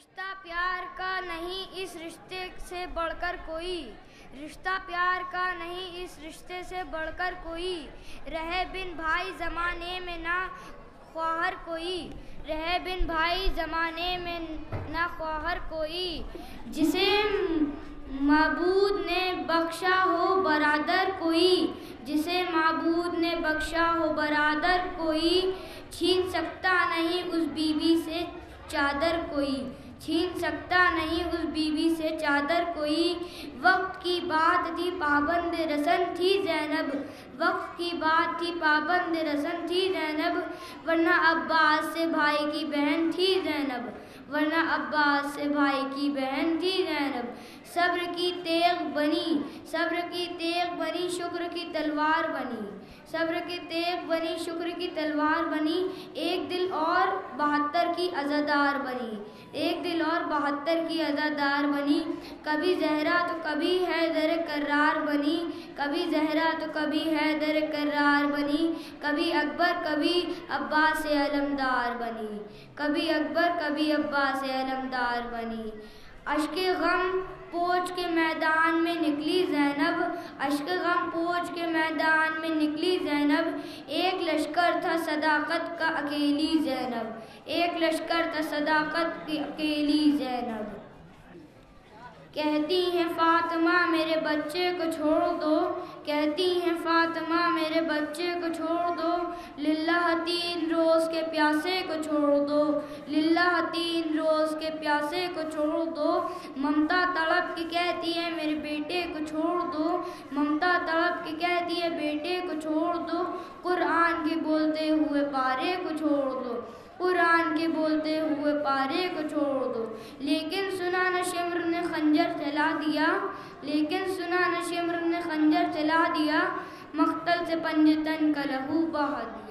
रिश्ता प्यार का नहीं इस रिश्ते से बढ़कर कोई, रिश्ता प्यार का नहीं इस रिश्ते से बढ़कर कोई, रहे बिन भाई ज़माने में ना ख्वाहर कोई, रहे बिन भाई ज़माने में ना ख्वाहर कोई, जिसे माबूद ने बख्शा हो बरादर कोई, जिसे माबूद ने बख्शा हो बरादर कोई, छीन सकता नहीं उस बीवी से चादर कोई, छीन सकता नहीं उस बीवी से चादर कोई। वक्त की बात थी पाबंद रसन थी ज़ैनब, वक्त की बात थी पाबंद रसन थी ज़ैनब, वरना अब्बास से भाई की बहन थी ज़ैनब, वरना अब्बास से भाई की बहन थी ज़ैनब। सब्र की तेग बनी, सब्र की तेग बनी, शुक्र की तलवार बनी, सब्र की तेग बनी, शुक्र की तलवार बनी, एक दिल और 72 की अज़ादार बनी, एक दिल और 72 की अज़ादार बनी। कभी ज़हरा तो कभी हैदर कर्रार बनी, कभी ज़हरा तो कभी हैदर कर्रार बनी, कभी अकबर कभी अब्बास से अलमदार बनी, कभी अकबर कभी अब्बास से अलमदार बनी। अश्के गम पोच के मैदान में निकली ज़ैनब, अश्के गम पोच के मैदान में निकली ज़ैनब, एक लश्कर था सदाकत का अकेली ज़ैनब, एक लश्कर था सदाकत की अकेली ज़ैनब। कहती हैं फातिमा मेरे बच्चे को छोड़ दो, कहती हैं फातिमा मेरे बच्चे को छोड़ दो, लिल्लाह 3 रोज़ के प्यासे को छोड़ दो, लिल्लाह 3 रोज़ के प्यासे को छोड़ दो। ममता तड़प की कहती है मेरे बेटे को छोड़ दो, ममता तड़प की कहती है बेटे को छोड़ दो, कुरान के बोलते हुए पारे को छोड़ दो, कुरान के बोलते हुए पारे को छोड़ दो। लेकिन सुना न शिम्र ने खंजर चला दिया, लेकिन सुना न शिम्र ने खंजर चला दिया, मख्तल से पंजतन का लहू बहा दिया।